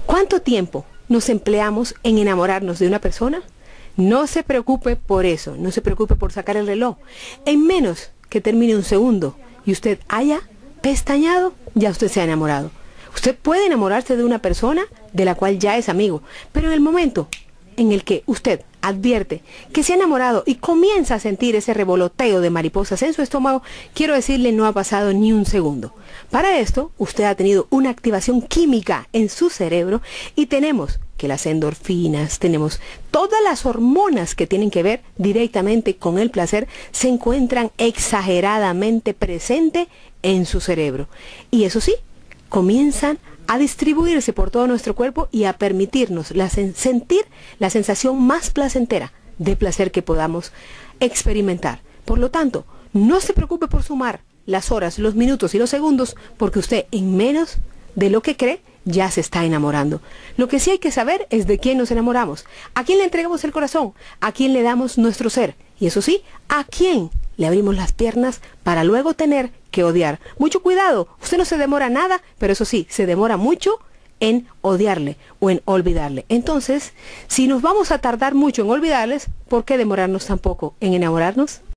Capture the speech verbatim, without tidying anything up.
¿Cuánto tiempo nos empleamos en enamorarnos de una persona? No se preocupe por eso, no se preocupe por sacar el reloj. En menos que termine un segundo y usted haya pestañado, ya usted se ha enamorado. Usted puede enamorarse de una persona de la cual ya es amigo, pero en el momento en el que usted advierte que se ha enamorado y comienza a sentir ese revoloteo de mariposas en su estómago, quiero decirle, no ha pasado ni un segundo. Para esto, usted ha tenido una activación química en su cerebro y tenemos que las endorfinas, tenemos todas las hormonas que tienen que ver directamente con el placer, se encuentran exageradamente presentes en su cerebro. Y eso sí, comienzan a distribuirse por todo nuestro cuerpo y a permitirnos la sen- sentir la sensación más placentera de placer que podamos experimentar. Por lo tanto, no se preocupe por sumar las horas, los minutos y los segundos, porque usted en menos de lo que cree ya se está enamorando. Lo que sí hay que saber es de quién nos enamoramos, a quién le entregamos el corazón, a quién le damos nuestro ser y eso sí, a quién le abrimos las piernas para luego tener que odiar. Mucho cuidado, usted no se demora nada, pero eso sí, se demora mucho en odiarle o en olvidarle. Entonces, si nos vamos a tardar mucho en olvidarles, ¿por qué demorarnos tampoco en enamorarnos?